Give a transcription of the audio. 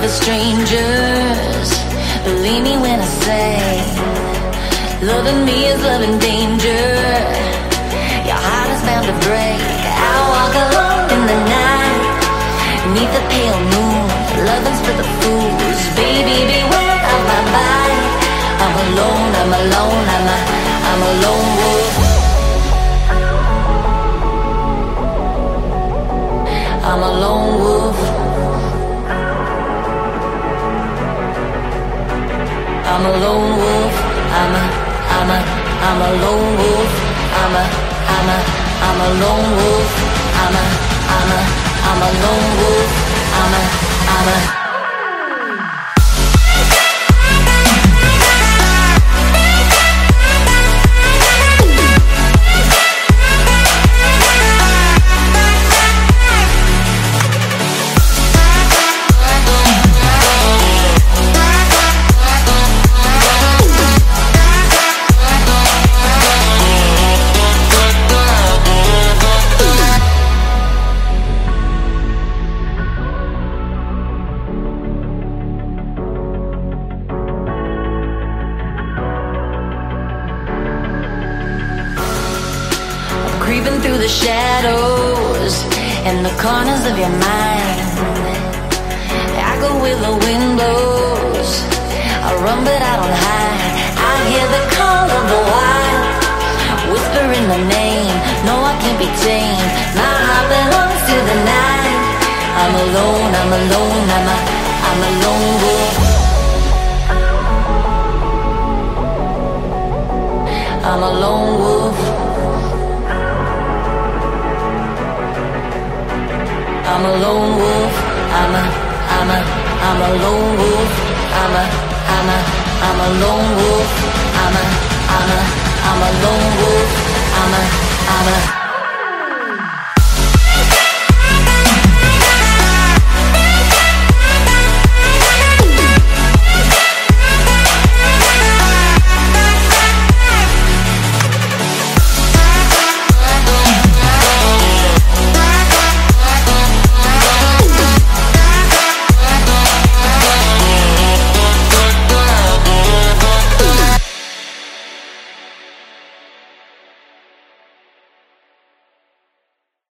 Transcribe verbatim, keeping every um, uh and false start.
love is strangers. Believe me when I say, loving me is loving danger. Your heart is bound to break. I walk alone in the night, neath the pale moon. Loving's for the fools. Baby, beware of my bite. I'm alone, I'm alone, I'm a, I'm a lone wolf. I'm a lone wolf. I'm a lone wolf. I'm a, I'm a, I'm a lone wolf. I'm a, I'm a, I'm a lone wolf. I'm a, I'm a, I'm a lone wolf. I'm a, I'm a. Creeping through the shadows and the corners of your mind. I go where the wind blows. I run but I don't hide. I hear the call of the wild, whispering the name. No, I can't be tamed. My heart belongs to the night. I'm alone, I'm alone, I'm a, I'm a lone wolf. I'm a lone wolf. I'm a lone wolf. I'm a, I'm a, I'm a lone wolf. I'm a, I'm a, I'm a lone wolf. I'm a, I'm a, I'm a lone wolf. I'm a, I'm a